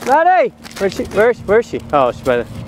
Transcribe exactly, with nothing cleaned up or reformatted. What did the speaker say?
Maddie! Where's she? Where's, where's she? Oh, she's by the...